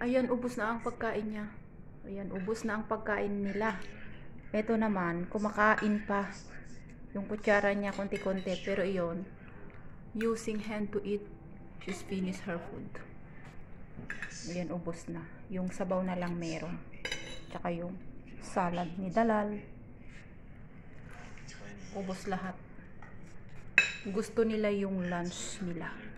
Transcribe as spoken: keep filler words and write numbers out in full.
Ayan, ubos na ang pagkain niya. Ayan, ubos na ang pagkain nila. Ito naman, kumakain pa. Yung kutsara niya, konti-konti. Pero iyon, using hand to eat, she's finished her food. Ayan, ubos na. Yung sabaw na lang meron. Tsaka yung salad ni Dalal. Ubos lahat. Gusto nila yung lunch nila.